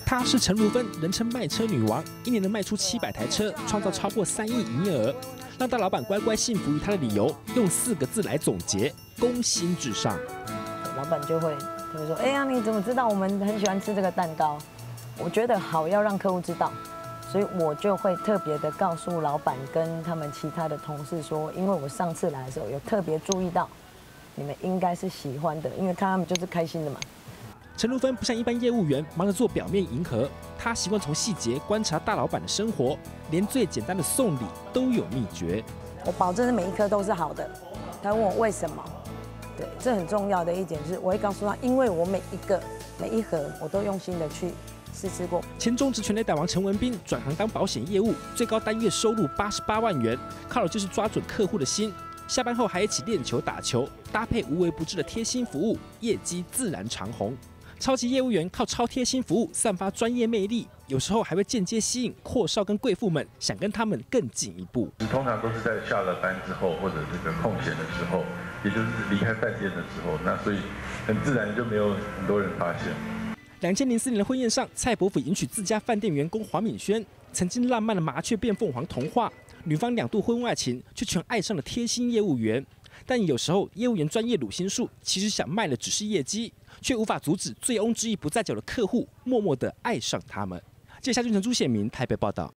她是陈如芬，人称卖车女王，一年能卖出700台车，创造超过3亿营业额。让大老板乖乖信服于她的理由，用4个字来总结：攻心至上。 老板就会说：“哎呀，你怎么知道我们很喜欢吃这个蛋糕？”我觉得好要让客户知道，所以我就会特别的告诉老板跟他们其他的同事说，因为我上次来的时候有特别注意到，你们应该是喜欢的，因为看他们就是开心的嘛。 陈如芬不像一般业务员忙着做表面迎合，她习惯从细节观察大老板的生活，连最简单的送礼都有秘诀。 我保证每一颗都是好的。他问我为什么？对，这很重要的一点就是我会告诉他，因为我每一盒我都用心的去试吃过。 前中职全垒打王陈文彬转行当保险业务，最高单月收入88万元，靠的就是抓准客户的心。下班后还一起练球打球，搭配无微不至的贴心服务，业绩自然长红。超级业务员靠超贴心服务散发专业魅力，有时候还会间接吸引阔少跟贵妇们想跟他们更进一步。 通常都是在下了班之后，或者这个空闲的时候，也就是离开饭店的时候，那所以很自然就没有很多人发现。 2004年的婚宴上，蔡伯甫迎娶自家饭店员工黄敏轩，曾经浪漫的麻雀变凤凰童话，女方2度婚外情，却全爱上了贴心业务员。但有时候业务员专业鲁心术，其实想卖的只是业绩，却无法阻止醉翁之意不在酒的客户默默地爱上他们。记者夏俊成、朱显明台北报道。